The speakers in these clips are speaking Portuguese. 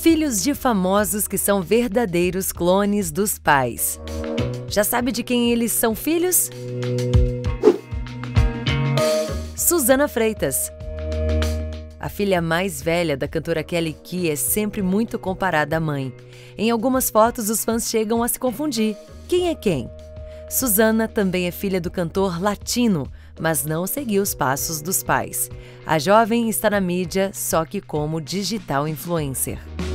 Filhos de famosos que são verdadeiros clones dos pais. Já sabe de quem eles são filhos? Suzana Freitas. A filha mais velha da cantora Kelly Key é sempre muito comparada à mãe. Em algumas fotos, os fãs chegam a se confundir. Quem é quem? Suzana também é filha do cantor latino, mas não seguiu os passos dos pais. A jovem está na mídia, só que como digital influencer.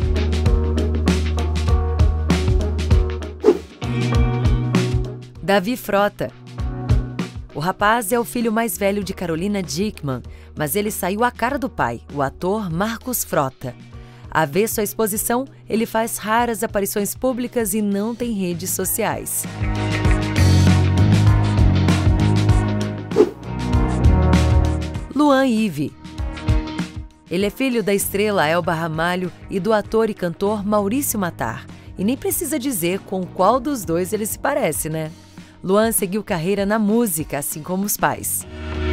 Davi Frota. O rapaz é o filho mais velho de Carolina Dickmann, mas ele saiu à cara do pai, o ator Marcos Frota. Avesso à exposição, ele faz raras aparições públicas e não tem redes sociais. Luan Ive. Ele é filho da estrela Elba Ramalho e do ator e cantor Maurício Matar. E nem precisa dizer com qual dos dois ele se parece, né? Luan seguiu carreira na música, assim como os pais.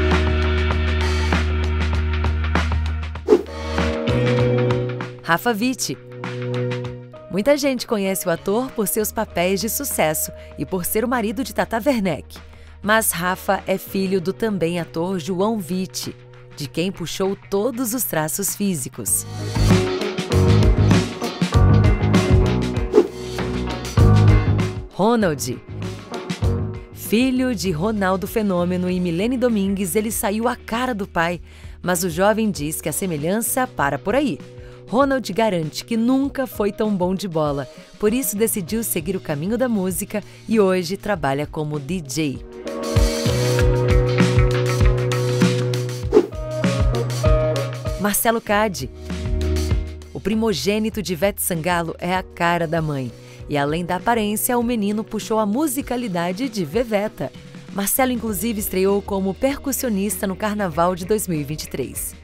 Rafa Witt. Muita gente conhece o ator por seus papéis de sucesso e por ser o marido de Tata Werneck. Mas Rafa é filho do também ator João Witt, de quem puxou todos os traços físicos. Ronald. Filho de Ronaldo Fenômeno e Milene Domingues, ele saiu à cara do pai, mas o jovem diz que a semelhança para por aí. Ronald garante que nunca foi tão bom de bola, por isso decidiu seguir o caminho da música e hoje trabalha como DJ. Marcelo Cade. O primogênito de Ivete Sangalo é a cara da mãe. E além da aparência, o menino puxou a musicalidade de Veveta. Marcelo, inclusive, estreou como percussionista no Carnaval de 2023.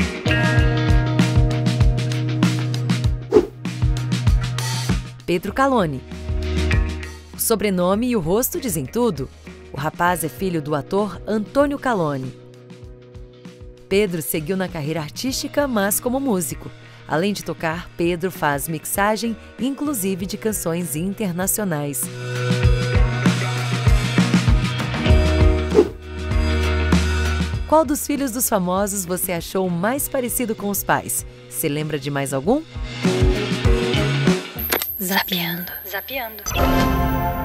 Pedro Calone. O sobrenome e o rosto dizem tudo. O rapaz é filho do ator Antônio Calone. Pedro seguiu na carreira artística, mas como músico. Além de tocar, Pedro faz mixagem, inclusive de canções internacionais. Qual dos filhos dos famosos você achou mais parecido com os pais? Se lembra de mais algum? Zapeando.